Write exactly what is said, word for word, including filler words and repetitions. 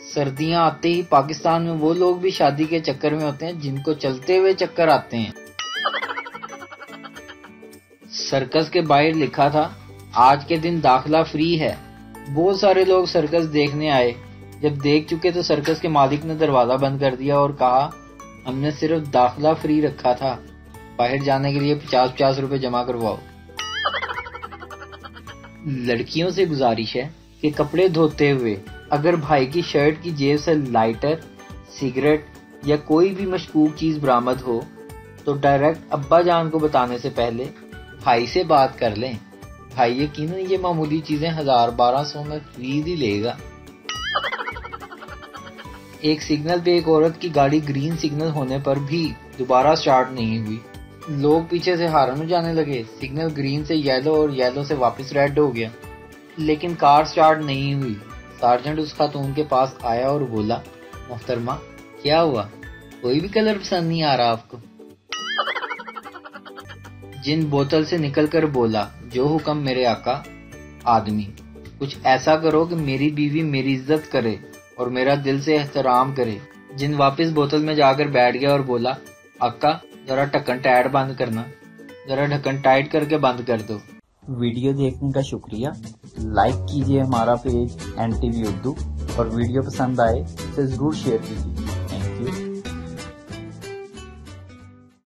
سردیاں آتے ہی پاکستان میں وہ لوگ بھی شادی کے چکر میں ہوتے ہیں جن کو چلتے ہوئے چکر آتے ہیں۔ سرکس کے باہر لکھا تھا آج کے دن داخلہ فری ہے۔ بہت سارے لوگ سرکس دیکھنے آئے۔ جب دیکھ چکے تو سرکس کے مالک نے دروازہ بند کر دیا اور کہا ہم نے صرف داخلہ فری رکھا تھا، باہر جانے کے لیے پچاس پچاس روپے جمع کرواؤ۔ لڑکیوں سے گزارش ہے کہ کپڑے دھوتے ہوئے اگر بھائی کی شرٹ کی جیب سے لائٹر، سگریٹ یا کوئی بھی مشکوک چیز برآمد ہو تو ڈائریکٹ ابا جان کو بتانے سے پہلے بھائی سے بات کر لیں۔ بھائی یقیناً یہ معمولی چیزیں ہزار بارہ سو میں خرید ہی لے گا۔ ایک سگنل پہ ایک عورت کی گاڑی گرین سگنل ہونے پر بھی دوبارہ سٹارٹ نہیں ہوئی۔ لوگ پیچھے سے ہارن ہو جانے لگے، سگنل گرین سے یلو اور یلو سے واپس ریڈ ہو گیا، لیکن کار سٹارٹ نہیں ہوئی۔ سارجنٹ اس خاتون کے پاس آیا اور بولا محترمہ کیا ہوا، کوئی بھی کلر پسند نہیں آ رہا آپ کو؟ جن بوتل سے نکل کر بولا جو حکم میرے آقا۔ آدمی کچھ ایسا کرو کہ میری بیوی میری عزت کرے اور میرا دل سے احترام کرے۔ جن واپس بوتل میں جا کر بیٹھ گیا اور بولا آقا ذرا ڈھکن ٹائٹ بند کرنا، ذرا ڈھکن ٹائٹ کر کے بند کر دو۔ ویڈیو دیکھنے کا شکریہ۔ لائک کیجیے ہمارا page N T V Urdu, اور ویڈیو پسند آئے اسے ضرور شیئر کیجیے۔